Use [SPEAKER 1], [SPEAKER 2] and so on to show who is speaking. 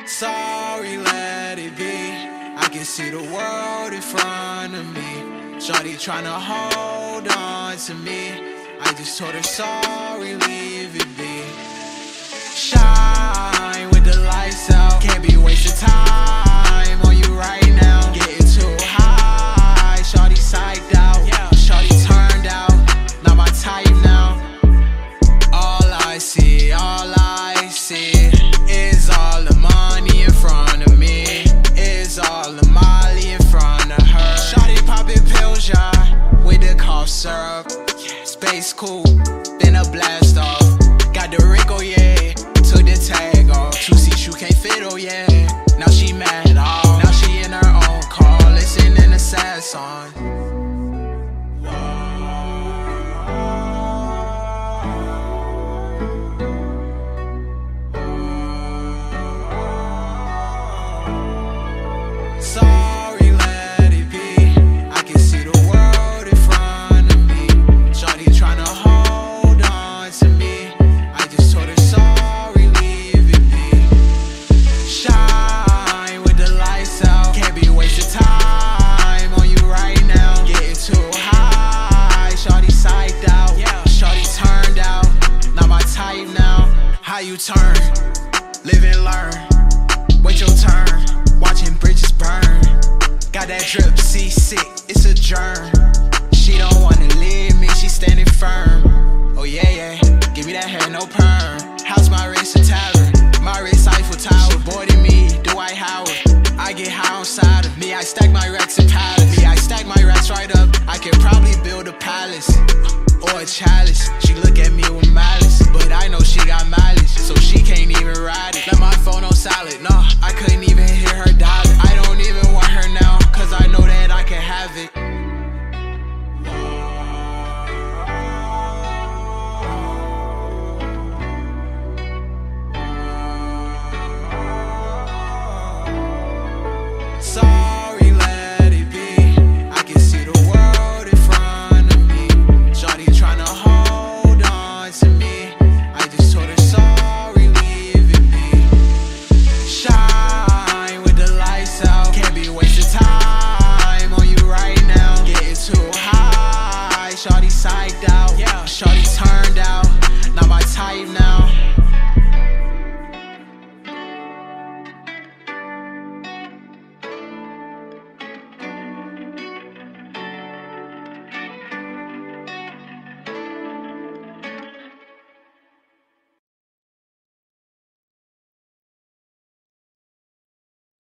[SPEAKER 1] Sorry, let it be. I can see the world in front of me. Shawty tryna hold on to me. I just told her sorry, leave it be. Shine with the lights out. Can't be wasting time on you right now. Getting too high, shawty psyched out. Shawty turned out, not my type now. All I see is all the money in front of me. Is all the Molly in front of her. Shawty popping pills, yeah, with the cough syrup. Space cool, then a blast off. Got the Rico, yeah, took the tag off. 2 seats you can't fit, oh yeah. Now she mad, oh. Now she in her own car, listening to sad songs. Sorry, let it be. I can see the world in front of me. Shawty tryna hold on to me. I just told her sorry, leave it be. Shine with the lights out. Can't be wasting time on you right now. Getting too high, shawty psyched out. Shawty turned out, not my type now. How you turn? Live and learn. Wait your turn. Watching bridges burn. Got that drip, seasick, it's a germ. She don't wanna leave me, she standing firm. Oh yeah, yeah, give me that hair, no perm. House my wrist a tavern, my wrist Eiffel Tower. She boarding me, Dwight Howard. I get high on side of me, I stack my racks in palace. Me, I stack my racks right up, I could probably build a palace or a chalice. She look at me with malice, but I know she got mileage, so she can't even ride it. Left my phone on silent, no, I couldn't even hear her dialing. I don't even want her now, cause I know that I can have it. So